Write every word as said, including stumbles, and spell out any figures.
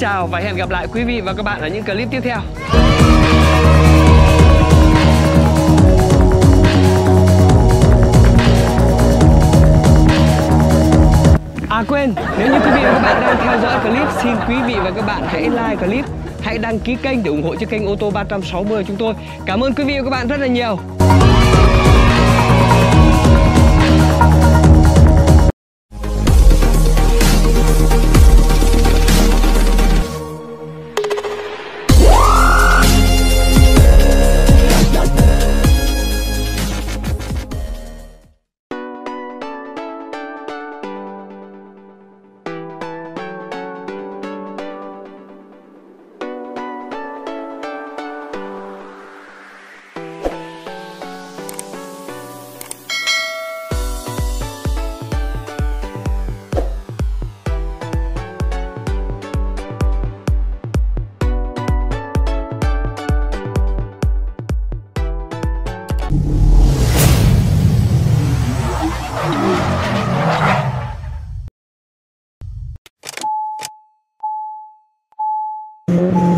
chào và hẹn gặp lại quý vị và các bạn ở những clip tiếp theo. À quên, nếu như quý vị và các bạn đang theo dõi clip, xin quý vị và các bạn hãy like clip, hãy đăng ký kênh để ủng hộ cho kênh ô tô ba trăm sáu mươi của chúng tôi. Cảm ơn quý vị và các bạn rất là nhiều. Thank you.